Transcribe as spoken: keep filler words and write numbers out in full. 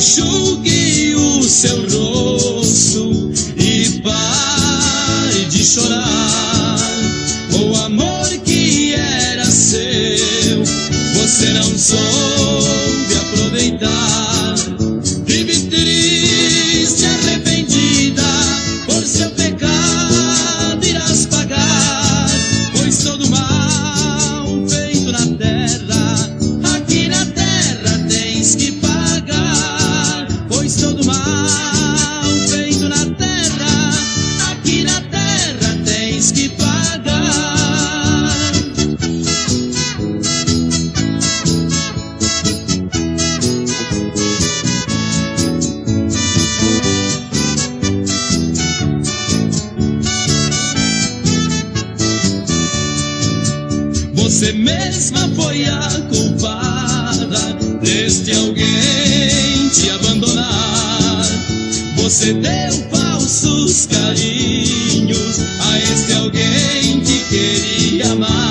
enxugue o seu rosto e pare de chorar. O amor que era seu, você não soube aproveitar. Vive triste, arrependida, por seu pecado irás pagar. Pois todo mal feito na terra, aqui na terra tens que pagar. Pois todo mal feito na terra, aqui na terra tens que pagar. Você mesma foi a culpada deste alguém te abandonar. Você deu falsos carinhos a este alguém que queria amar.